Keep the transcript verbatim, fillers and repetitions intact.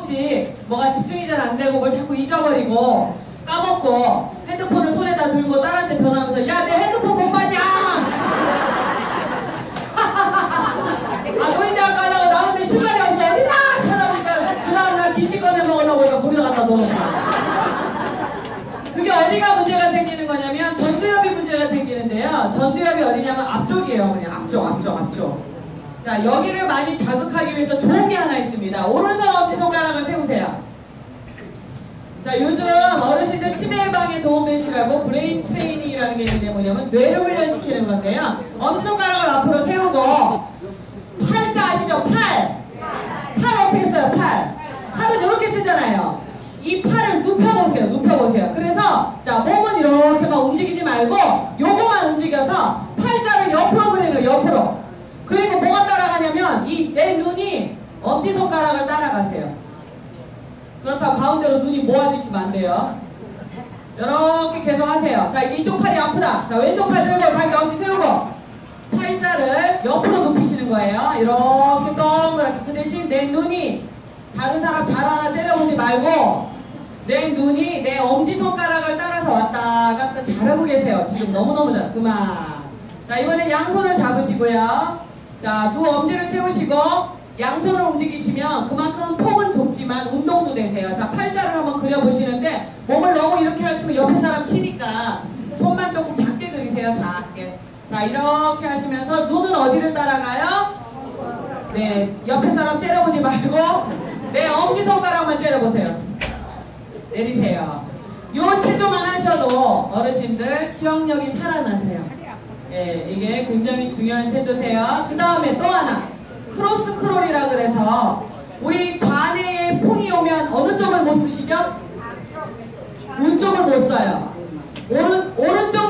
혹시 뭐가 집중이 잘 안 되고 뭘 자꾸 잊어버리고 까먹고 핸드폰을 손에다 들고 딸한테 전화하면서 야, 내 핸드폰 못 봤냐? 아, 노인네가 가려고 나오는데 신발이 없어. 어디나 찾아보니까 그 다음날 김치 꺼내 먹으려고 보니까 거기다 갖다 넣었어. 그게 어디가 문제가 생기는 거냐면 전두엽이 문제가 생기는데요. 전두엽이 어디냐면 앞쪽이에요. 그냥 앞쪽, 앞쪽, 앞쪽. 자, 여기를 많이 자극하기 위해서 좋은 게 하나 있습니다. 오른손 엄지손가락을 세우세요. 자, 요즘 어르신들 치매 예방에 도움되시라고 브레인 트레이닝이라는 게 있는데 뭐냐면 뇌를 훈련시키는 건데요. 엄지손가락을 앞으로 세우고 팔자 아시죠? 팔! 팔 어떻게 써요? 팔! 팔은 이렇게 쓰잖아요. 이 팔을 눕혀보세요. 눕혀보세요. 그래서 자, 몸은 이렇게 막 움직이지 말고 요거만 움직여서 팔자를 옆으로 그리는 옆으로. 그리고 뭐가 따라가냐면 이 내 눈이 엄지손가락을 따라가세요. 그렇다고 가운데로 눈이 모아지시면 안 돼요. 이렇게 계속 하세요. 자, 이제 이쪽 팔이 아프다. 자, 왼쪽 팔 들고 다시 엄지 세우고 팔자를 옆으로 눕히시는 거예요. 이렇게 동그랗게. 그 대신 내 눈이 다른 사람 잘 하나 째려보지 말고 내 눈이 내 엄지손가락을 따라서 왔다 갔다 잘하고 계세요. 지금 너무너무 잘. 그만. 자, 이번에 양손을 잡으시고요. 자, 두 엄지를 세우시고 양손을 움직이시면 그만큼 폭은 좁지만 운동도 되세요. 자, 팔자를 한번 그려보시는데 몸을 너무 이렇게 하시면 옆에 사람 치니까 손만 조금 작게 그리세요. 작게. 자, 이렇게 하시면서 눈은 어디를 따라가요? 네, 옆에 사람 째려보지 말고 내 엄지손가락만 째려보세요. 내리세요. 요 체조만 하셔도 어르신들 기억력이 살아나세요. 예, 이게 굉장히 중요한 체조세요. 그 다음에 또 하나 크로스 크롤이라 그래서 우리 좌뇌에 풍이 오면 어느 쪽을 못 쓰시죠? 우쪽을 못 써요. 오른, 오른쪽